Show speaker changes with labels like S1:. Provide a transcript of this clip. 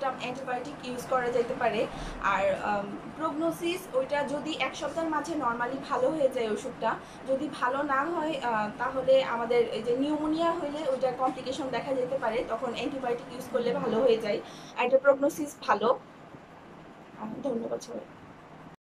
S1: একটা antibiotic use করা যেতে পারে। আর প্রগনোসিস ওইটা যদি 1 সপ্তাহের মাঝে নর্মালি ভালো হয়ে যায় ওষুধটা, যদি ভালো না হয় তাহলে আমাদের এই যে নিউমোনিয়া হলে ওইটা কমপ্লিকেশন দেখা যেতে পারে, তখন অ্যান্টিবায়োটিক ইউজ করলে ভালো হয়ে যায়। আর এটা প্রগনোসিস ভালো। ধন্যবাদ সবাই।